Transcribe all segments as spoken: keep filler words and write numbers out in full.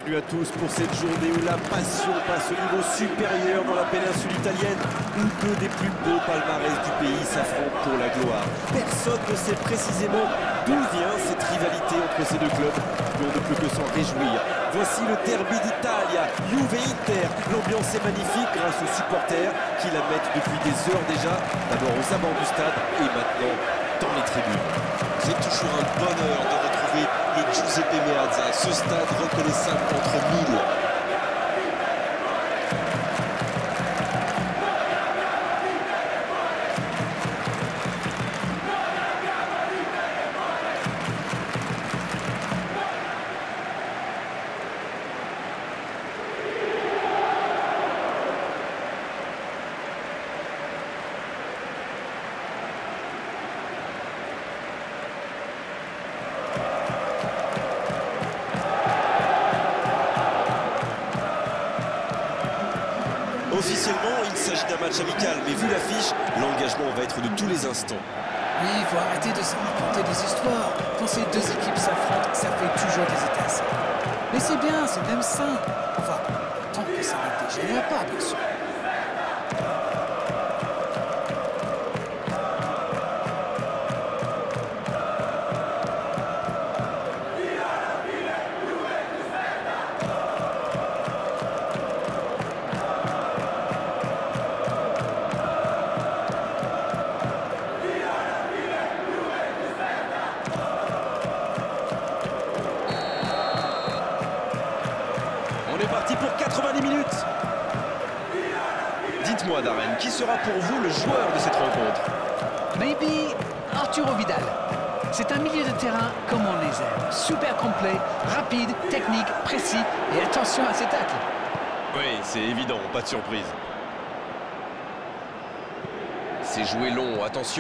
bienvenue à tous pour cette journée où la passion passe au niveau supérieur dans la péninsule italienne, où deux des plus beaux palmarès du pays s'affrontent pour la gloire. Personne ne sait précisément d'où vient cette rivalité entre ces deux clubs, mais on ne peut que s'en réjouir. Voici le derby d'Italia, Juve-Inter. L'ambiance est magnifique grâce aux supporters qui la mettent depuis des heures déjà, d'abord aux abords du stade et maintenant dans les tribunes. C'est toujours un bonheur de retrouver le Giuseppe Meazza, ce stade reconnaissable entre mille. Officiellement, il s'agit d'un match amical, mais vu l'affiche, l'engagement va être de tous les instants. Oui, il faut arrêter de se raconter des histoires. Quand ces deux équipes s'affrontent, ça fait toujours des étincelles. Mais c'est bien, c'est même sain. Enfin, tant que ça ne dégénère pas, bien sûr. On est parti pour quatre-vingt-dix minutes. Dites-moi, Darren, qui sera pour vous le joueur de cette rencontre? Maybe Arturo Vidal. C'est un milieu de terrain comme on les aime. Super complet, rapide, technique, précis et attention à ses tacles. Oui, c'est évident, pas de surprise. C'est joué long, attention.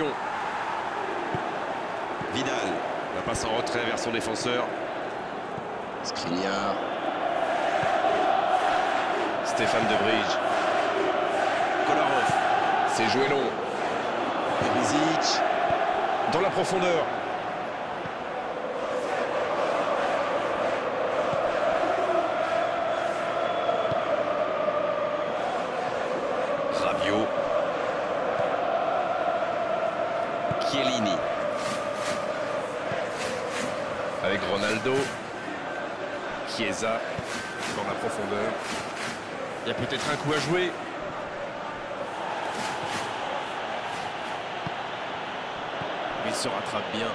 Vidal, la passe en retrait vers son défenseur. Skriniar. Stéphane De Vrij. Kolarov. C'est joué long. Perisic. Dans la profondeur. Rabiot. Chiellini. Avec Ronaldo. Chiesa. Dans la profondeur. Il y a peut-être un coup à jouer. Il se rattrape bien.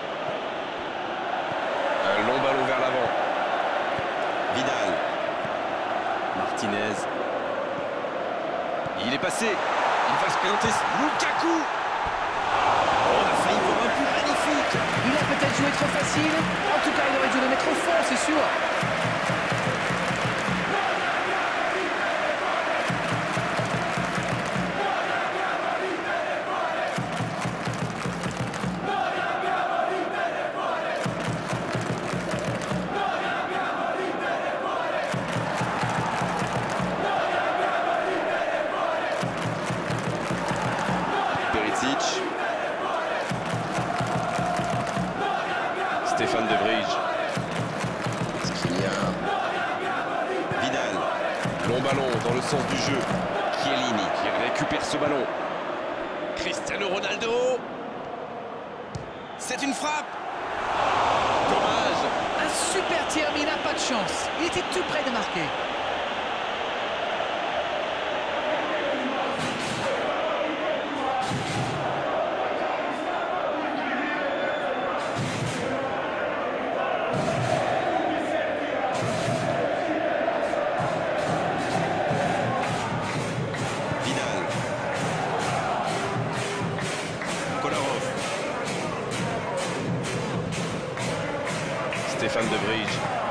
Un long ballon vers l'avant. Vidal. Martinez. Il est passé. Il va se présenter. Lukaku. Oh, on a failli voir un but magnifique. Il a peut-être joué trop facile. En tout cas, il aurait dû le mettre au fond, c'est sûr. Stéphane De Vrij. Skriniar. Vidal. Long ballon dans le sens du jeu. Chiellini qui récupère ce ballon. Cristiano Ronaldo. C'est une frappe. Dommage. Un super tir, mais il n'a pas de chance. Il était tout près de marquer. Stéphane De Vrij.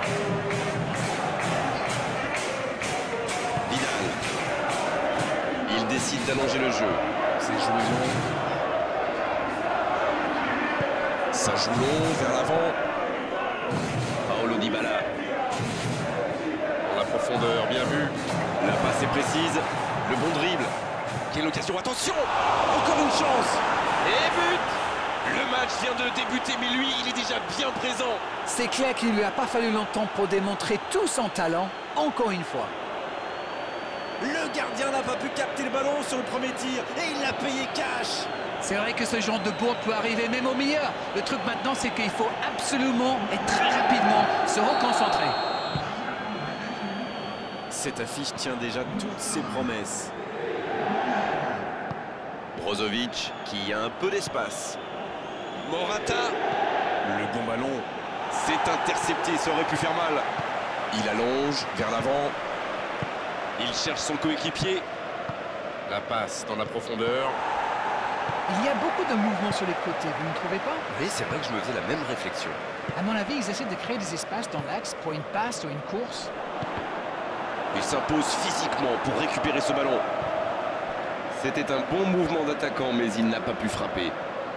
Vidal. Il décide d'allonger le jeu. C'est joué long. Ça joue long vers l'avant. Paolo Dybala. Dans la profondeur, bien vu. La passe est précise. Le bon dribble. Quelle occasion, attention! Encore une chance! Et but! Le match vient de débuter, mais lui, il est déjà bien présent. C'est clair qu'il ne lui a pas fallu longtemps pour démontrer tout son talent. encore une fois. Le gardien n'a pas pu capter le ballon sur le premier tir et il l'a payé cash. C'est vrai que ce genre de bourde peut arriver même au meilleur. Le truc maintenant, c'est qu'il faut absolument et très rapidement se reconcentrer. Cette affiche tient déjà toutes ses promesses. Brozovic qui a un peu d'espace. Morata. Le bon ballon. C'est intercepté, ça aurait pu faire mal. Il allonge vers l'avant. Il cherche son coéquipier. La passe dans la profondeur. Il y a beaucoup de mouvements sur les côtés, vous ne trouvez pas? Oui, c'est vrai que je me faisais la même réflexion. À mon avis, ils essaient de créer des espaces dans l'axe pour une passe ou une course. Il s'impose physiquement pour récupérer ce ballon. C'était un bon mouvement d'attaquant, mais il n'a pas pu frapper.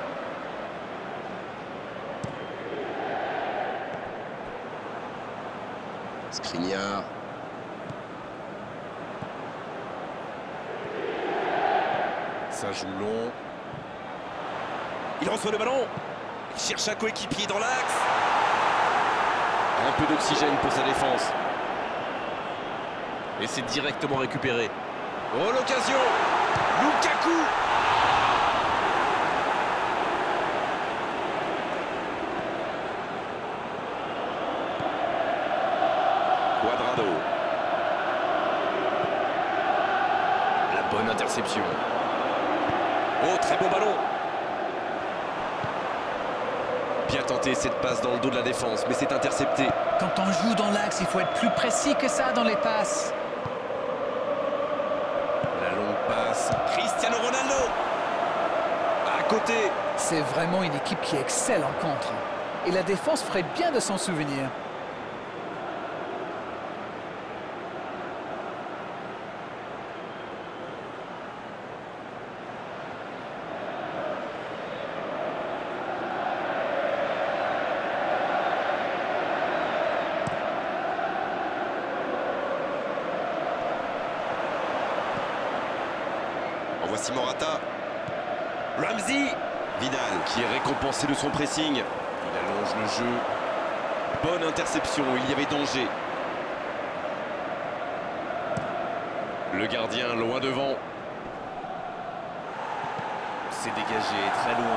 Skriniar. Ça joue long. Il reçoit le ballon. Il cherche un coéquipier dans l'axe. Un peu d'oxygène pour sa défense. Et c'est directement récupéré. Oh, l'occasion! Lukaku! Cuadrado. La bonne interception. Oh, très bon ballon. Bien tenté cette passe dans le dos de la défense, mais c'est intercepté. Quand on joue dans l'axe, il faut être plus précis que ça dans les passes. La longue passe. Cristiano Ronaldo. À côté. C'est vraiment une équipe qui excelle en contre. Et la défense ferait bien de s'en souvenir. Voici Morata. Ramsey. Vidal qui est récompensé de son pressing. Il allonge le jeu. Bonne interception, il y avait danger. Le gardien loin devant. C'est dégagé très loin.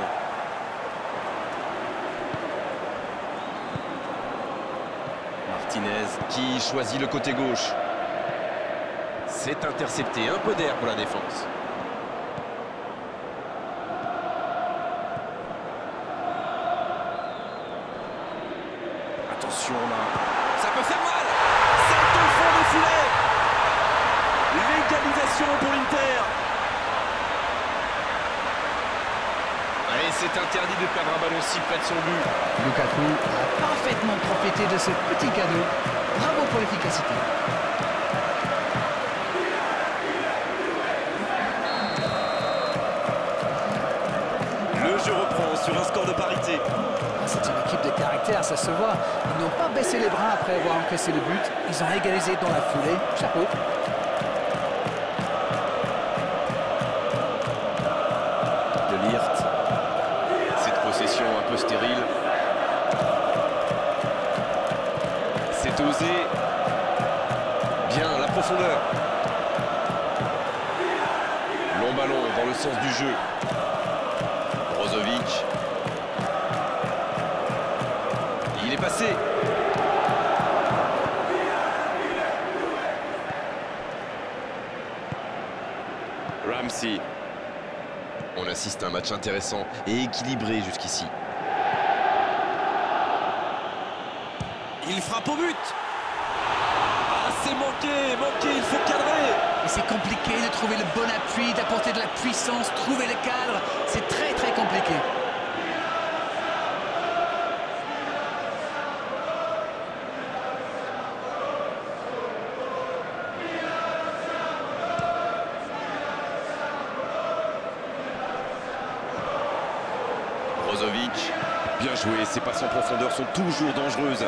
Martinez qui choisit le côté gauche. C'est intercepté, un peu d'air pour la défense. Attention là. Ça peut faire mal. C'est au fond du filet. L'égalisation pour l'Inter. Allez, c'est interdit de perdre un ballon si près de son but. Lukaku a parfaitement profité de ce petit cadeau. Bravo pour l'efficacité. Le jeu reprend sur un score de parité. C'est une équipe de caractère, ça se voit. Ils n'ont pas baissé les bras après avoir encaissé le but. Ils ont égalisé dans la foulée. Chapeau. De Ligt. Cette possession un peu stérile. C'est osé. Bien, la profondeur. Long ballon dans le sens du jeu. Brozovic. Il est passé. Ramsey. On assiste à un match intéressant et équilibré jusqu'ici. Il frappe au but. Ah, c'est manqué, manqué, il faut cadrer. Et c'est compliqué de trouver le bon appui, d'apporter de la puissance, trouver le cadre. C'est très très compliqué. Brozovic. Bien joué, ses passes en profondeur sont toujours dangereuses.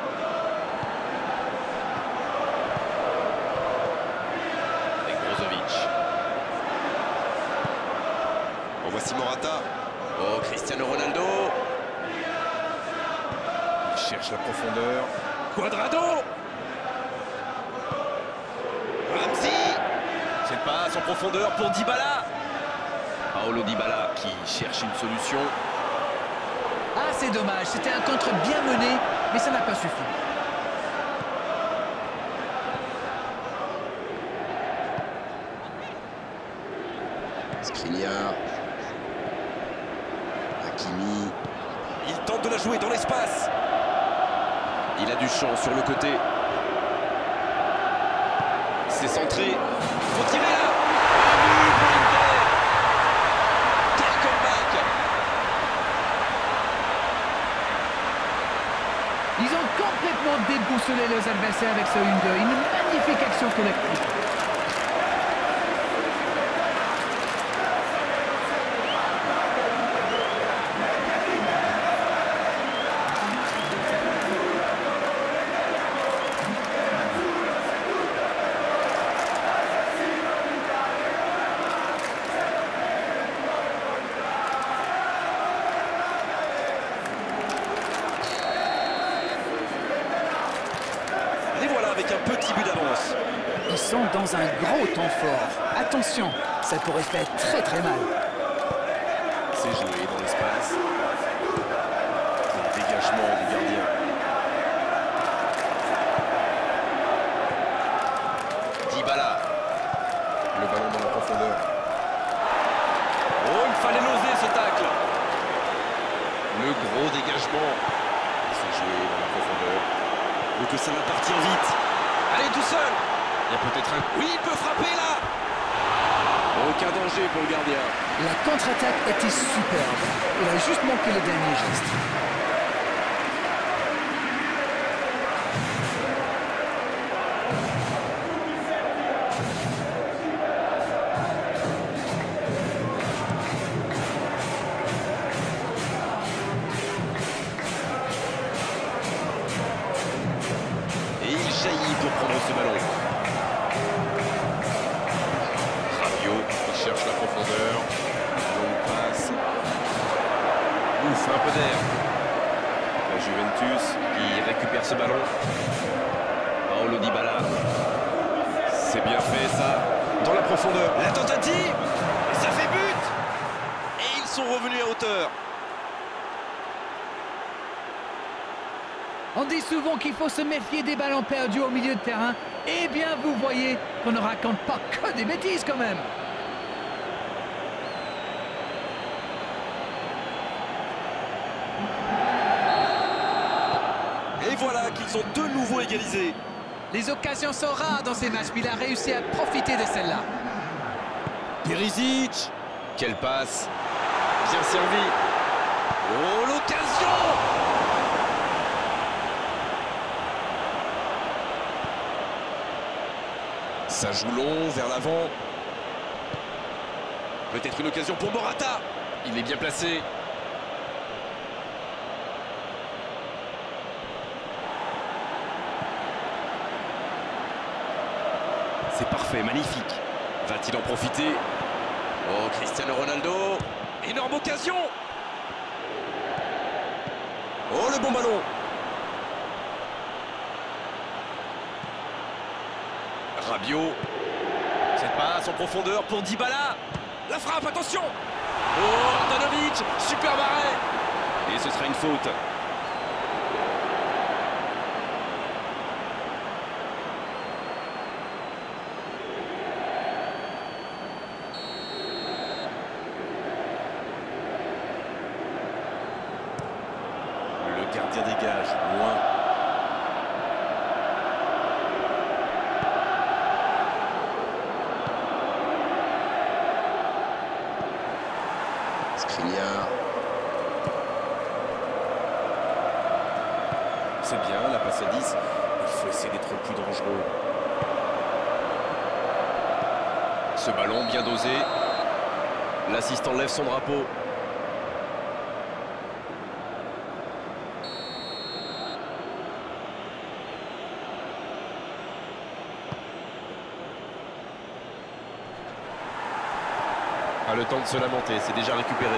Avec Brozovic. En voici Morata. Oh, Cristiano Ronaldo. Il cherche la profondeur. Cuadrado. Cette passe en profondeur pour Dybala. Paulo Dybala qui cherche une solution. Ah, c'est dommage, c'était un contre bien mené, mais ça n'a pas suffi. Skriniar. Hakimi. Il tente de la jouer dans l'espace. Il a du champ sur le côté. C'est centré. Faut tirer là. Un but pour l'Inter. Quel comeback. Ils ont complètement déboussolé leurs adversaires avec ce un deux. Une magnifique action collective. Avec un petit but d'avance. Ils sont dans un gros temps fort. Attention, ça pourrait faire très très mal. C'est joué dans l'espace. Le dégagement du gardien. Dybala. Le ballon dans la profondeur. Oh, il fallait l'oser ce tacle. Le gros dégagement. C'est joué dans la profondeur. Ou que ça va partir vite. Allez, tout seul. Il y a peut-être un... Oui, il peut frapper là. Aucun danger pour le gardien. La contre-attaque était superbe. Il a juste manqué le dernier geste. Jaillit pour prendre ce ballon. Rabiot qui cherche la profondeur. Longue passe. Ouf, un peu d'air. La Juventus qui récupère ce ballon. Paulo Dybala. C'est bien fait ça. Dans la profondeur. La tentative. Et ça fait but. Et ils sont revenus à hauteur. On dit souvent qu'il faut se méfier des ballons perdus au milieu de terrain. Eh bien, vous voyez qu'on ne raconte pas que des bêtises quand même. Et voilà qu'ils sont de nouveau égalisés. Les occasions sont rares dans ces matchs, mais il a réussi à profiter de celle-là. Perisic. Quelle passe. Bien servi. Oh, l'occasion. Ça joue long vers l'avant. Peut-être une occasion pour Morata. Il est bien placé. C'est parfait, magnifique. Va-t-il en profiter? Oh, Cristiano Ronaldo. Énorme occasion. Oh, le bon ballon. Rabiot. Cette passe en profondeur pour Dybala. La frappe, attention. Oh, Andanovic, super arrêt. Et ce sera une faute. Le gardien dégage, loin. Skriniar. C'est bien, la passe à dix. Il faut essayer d'être plus dangereux. Ce ballon bien dosé. L'assistant lève son drapeau. Pas le temps de se lamenter, c'est déjà récupéré.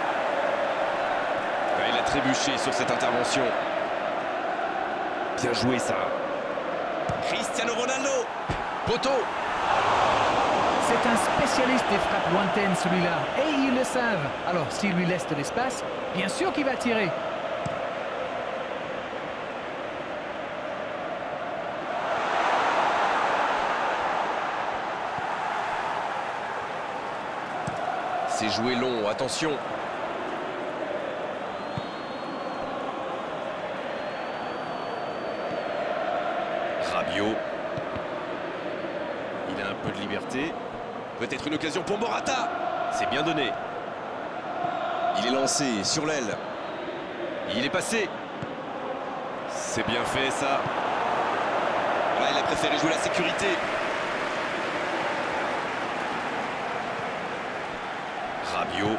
Ouais, il a trébuché sur cette intervention. Bien joué ça. Cristiano Ronaldo. Poteau. C'est un spécialiste des frappes lointaines, celui-là. Et ils le savent. Alors, s'il lui laisse de l'espace, bien sûr qu'il va tirer. C'est joué long, attention. Rabiot. Il a un peu de liberté. Peut-être une occasion pour Morata. C'est bien donné. Il est lancé sur l'aile. Il est passé. C'est bien fait, ça. Là, il a préféré jouer la sécurité. Rabiot.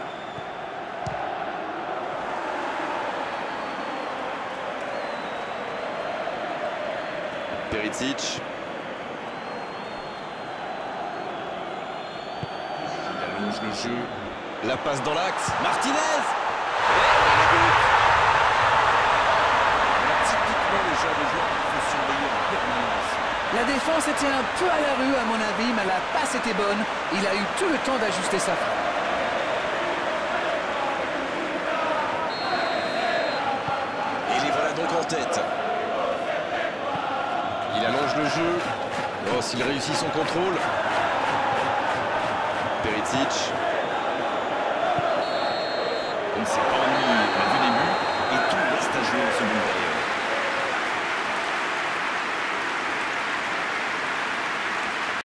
Perisic. Il allonge le jeu. La passe dans l'axe. Martinez. Typiquement le genre de joueur qu'il faut surveiller en permanence. La défense était un peu à la rue, à mon avis, mais la passe était bonne. Il a eu tout le temps d'ajuster sa frappe. Et les voilà donc en tête. Il allonge le jeu. Oh, s'il réussit son contrôle. Perisic. On ne s'est pas mis à vue début. Et tout reste à jouer en seconde période.